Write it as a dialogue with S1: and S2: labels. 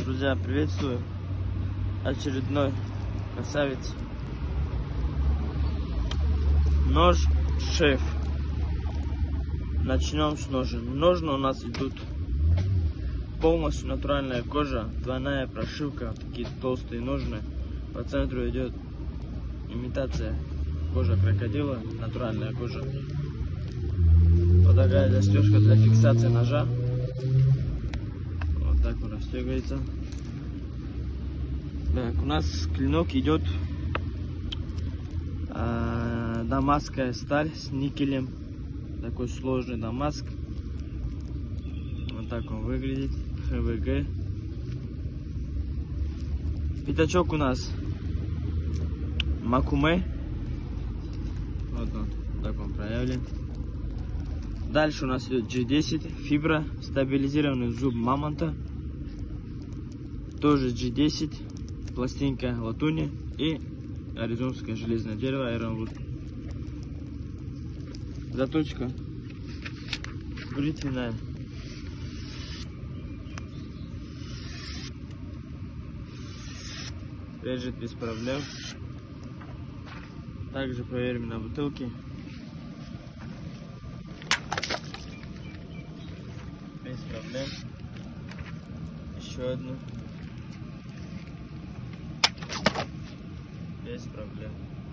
S1: Друзья, приветствую. Очередной красавец. Нож шеф. Начнем с ножен. Ножны у нас идут полностью натуральная кожа, двойная прошивка, такие толстые ножны. По центру идет имитация кожи крокодила, натуральная кожа. Вот такая застежка для фиксации ножа. Вот так он расстегивается. Так, у нас клинок идет дамасская сталь с никелем. Такой сложный дамаск. Вот так он выглядит. ХВГ. Пятачок у нас Макуме. Вот он, так он проявлен. Дальше у нас идет G10 фибра, стабилизированный зуб мамонта. Тоже G10, пластинка латуни и аризонское железное дерево Ironwood. Заточка бритвенная. Режет без проблем. Также проверим на бутылке. Без проблем. Еще одну. Без проблем.